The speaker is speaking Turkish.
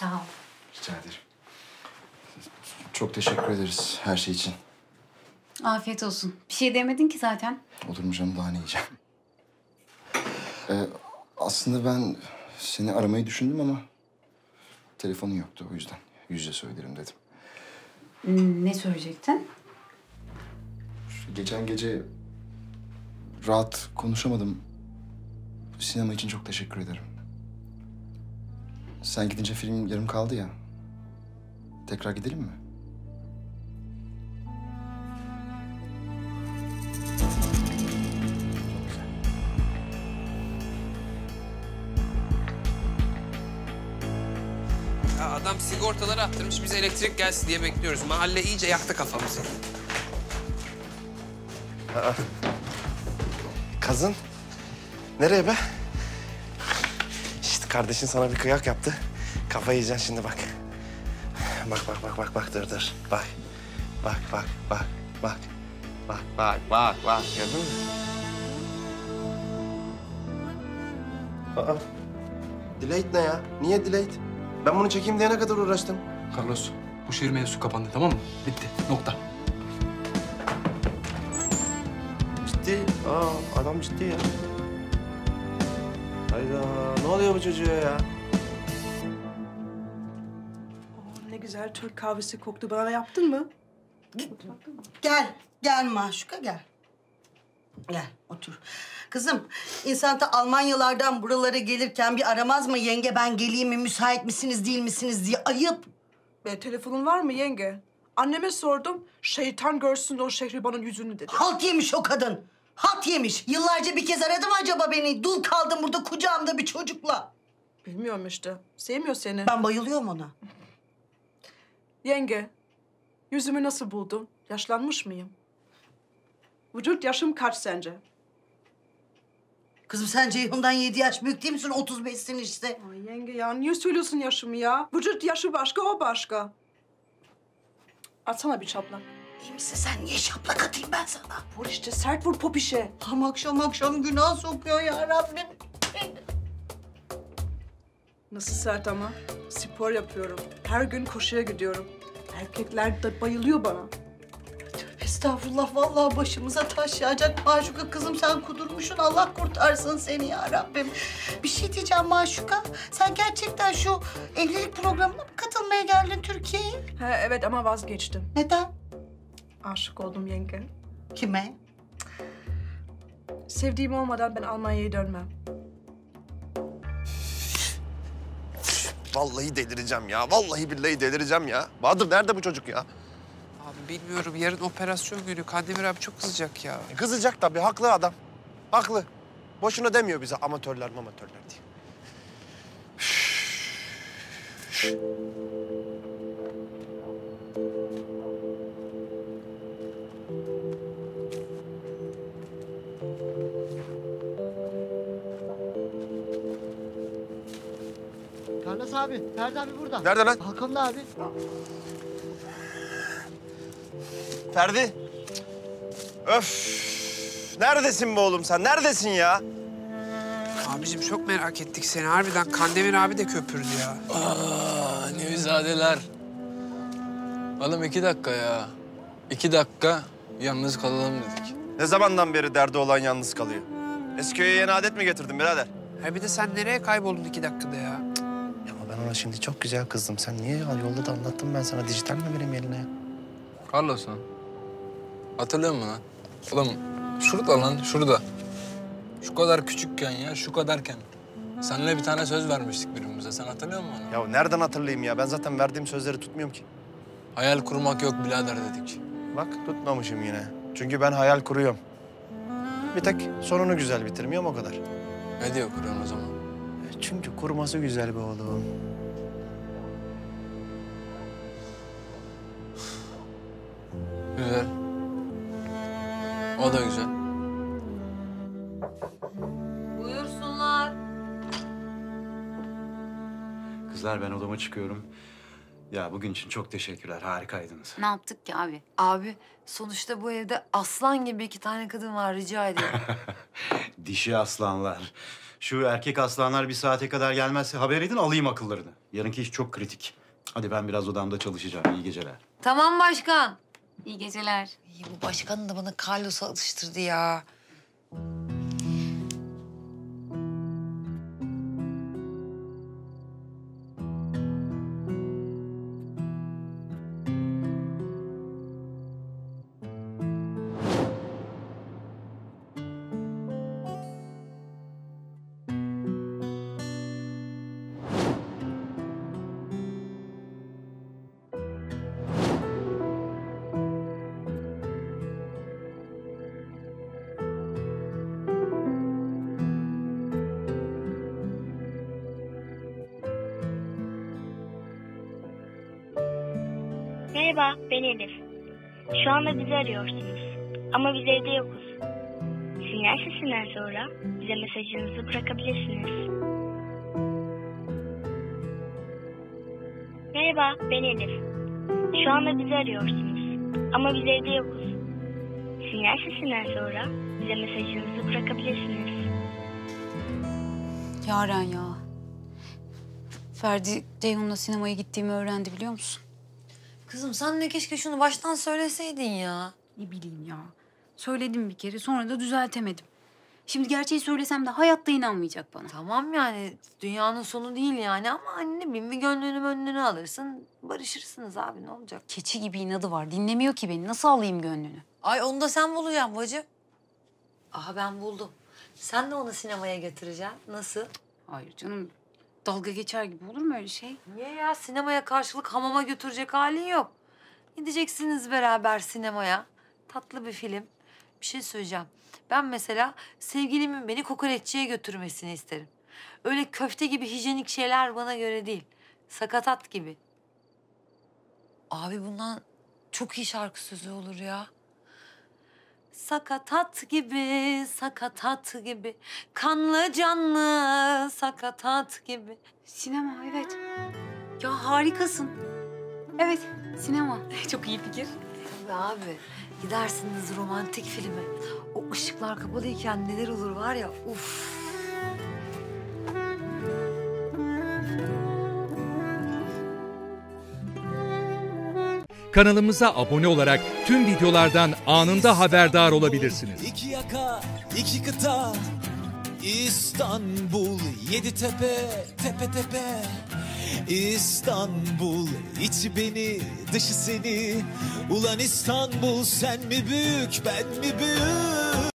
Sağ ol. Rica ederim. Çok teşekkür ederiz her şey için. Afiyet olsun. Bir şey demedin ki zaten. Olur mu canım, daha ne yiyeceğim? Aslında ben seni aramayı düşündüm ama telefonun yoktu, o yüzden yüz yüze söylerim dedim. Ne söyleyecektin? Geçen gece rahat konuşamadım. Sinema için çok teşekkür ederim. Sen gidince film yarım kaldı ya. Tekrar gidelim mi? Ya adam sigortaları attırmış, bize elektrik gelsin diye bekliyoruz. Mahalle iyice yaktı kafamızı. Kazın, nereye be? İşte kardeşin sana bir kıyak yaptı. Kafayı yiyeceksin şimdi bak. Bak, dur. Bak. Bak. Gördün mü? Delayed ne ya? Niye delayed? Ben bunu çekeyim diye ne kadar uğraştım? Carlos, bu şehir mevzusu kapandı, tamam mı? Bitti, nokta. Ciddi. Adam ciddi ya. Hayda, ne oluyor bu çocuğa ya? Ne güzel Türk kahvesi koktu. Bana yaptın mı? Gel Maşuka gel. Gel otur. Kızım, insan da Almanyalardan buralara gelirken bir aramaz mı? Yenge ben geleyim mi, müsait misiniz değil misiniz diye. Ayıp. Telefonun var mı yenge? Anneme sordum. Şeytan görsün o Şehriban'ın yüzünü dedi. Halt yemiş o kadın. Halt yemiş. Yıllarca bir kez aradı mı acaba beni? Dul kaldım burada kucağımda bir çocukla. Bilmiyorum işte. Sevmiyor seni. Ben bayılıyorum ona. Yenge, yüzümü nasıl buldun? Yaşlanmış mıyım? Vücut yaşım kaç sence? Kızım sen Ceyhun'dan 7 yaş büyük değil misin? 35'sin işte. Ay yenge ya niye söylüyorsun yaşımı ya? Vücut yaşı başka, o başka. Atsana bir çaplak. İyi misin sen? Niye şaplak atayım ben sana? Vur işte, sert vur popişe. Tam akşam günah sokuyor ya Rabbim. Nasıl sert ama? Spor yapıyorum. Her gün koşuya gidiyorum. Erkekler de bayılıyor bana. Estağfurullah, vallahi başımıza taş yağacak Maşuka. Kızım sen kudurmuşsun, Allah kurtarsın seni ya Rabbim. Bir şey diyeceğim Maşuka, sen gerçekten şu evlilik programına mı katılmaya geldin Türkiye'ye? Evet ama vazgeçtim. Neden? Aşık oldum yenge. Kime? Sevdiğim olmadan ben Almanya'ya dönmem. Vallahi delireceğim ya. Vallahi billahi delireceğim ya. Bahadır nerede bu çocuk ya? Abi bilmiyorum, yarın operasyon günü. Kandemir abi çok kızacak ya. Kızacak tabii. Haklı adam. Haklı. Boşuna demiyor bize amatörler diye. Carlos abi, Ferdi abi burada. Nerede lan? Balkonda abi. Ferdi. Öf. Neredesin be oğlum sen? Neredesin ya? Abicim çok merak ettik seni. Harbiden Kandemir abi de köpürdü ya. Nevizadeler. Oğlum 2 dakika ya. 2 dakika yalnız kalalım dedik. Ne zamandan beri derdi olan yalnız kalıyor? Esköy'e yeni adet mi getirdin birader? Ha bir de sen nereye kayboldun 2 dakikada ya? Ya ama ben ona şimdi çok güzel kızdım. Sen niye ya? Yolda da anlattım ben sana. Dijital mi vereyim eline ya? Carlos lan. Hatırlıyor musun lan? Oğlum şurada lan, şurada. Şu kadar küçükken ya, şu kadarken. Seninle bir tane söz vermiştik birbirimize. Sen hatırlıyor musun onu? Ya nereden hatırlayayım ya? Ben zaten verdiğim sözleri tutmuyorum ki. Hayal kurmak yok birader dedik. Bak tutmamışım yine. Çünkü ben hayal kuruyorum. Bir tek sonunu güzel bitirmiyorum o kadar. Ne diyor kuruyorsun o zaman? Çünkü kurması güzel be oğlum. Güzel. O da güzel. Buyursunlar. Kızlar ben odama çıkıyorum. Ya bugün için çok teşekkürler. Harikaydınız. Ne yaptık ki abi? Abi sonuçta bu evde aslan gibi 2 tane kadın var, rica ediyorum. Dişi aslanlar. Şu erkek aslanlar bir saate kadar gelmezse haber edin, alayım akıllarını. Yarınki iş çok kritik. Hadi ben biraz odamda çalışacağım. İyi geceler. Tamam başkan. İyi geceler. İyi, bu başkanın da bana Carlos'u alıştırdı ya. Merhaba, ben Elif. Şu anda bizi arıyorsunuz. Ama biz evde yokuz. Sinyal sesinden sonra bize mesajınızı bırakabilirsiniz. Merhaba, ben Elif. Şu anda bizi arıyorsunuz. Ama biz evde yokuz. Sinyal sesinden sonra bize mesajınızı bırakabilirsiniz. Yaren ya. Ferdi Ceyhun'la sinemaya gittiğimi öğrendi biliyor musun? Kızım sen de keşke şunu baştan söyleseydin ya. Ne bileyim ya. Söyledim bir kere sonra da düzeltemedim. Şimdi gerçeği söylesem de hayatta inanmayacak bana. Tamam yani dünyanın sonu değil yani ama hani ne bileyim bir gönlünü alırsın barışırsınız abi ne olacak? Keçi gibi inadı var. Dinlemiyor ki beni. Nasıl alayım gönlünü? Ay onu da sen bulacaksın bacım. Aha ben buldum. Sen de onu sinemaya götüreceksin. Nasıl? Hayır canım. Dalga geçer gibi olur mu öyle şey? Niye ya? Sinemaya karşılık hamama götürecek halin yok. Gideceksiniz beraber sinemaya. Tatlı bir film. Bir şey söyleyeceğim. Ben mesela sevgilimin beni kokoreççiye götürmesini isterim. Öyle köfte gibi hijyenik şeyler bana göre değil. Sakatat gibi. Abi bundan çok iyi şarkı sözü olur ya. Sakatat gibi, kanlı canlı sakatat gibi. Sinema evet. Ya harikasın. Evet sinema. Çok iyi fikir. Tabii abi gidersiniz romantik filme. O ışıklar kapalıyken neler olur var ya uf. Kanalımıza abone olarak tüm videolardan anında haberdar olabilirsiniz. İki yaka, iki kıta, İstanbul, yedi tepe, tepe tepe. İstanbul, içi beni, dışı seni. Ulan İstanbul, sen mi büyük, ben mi büyük?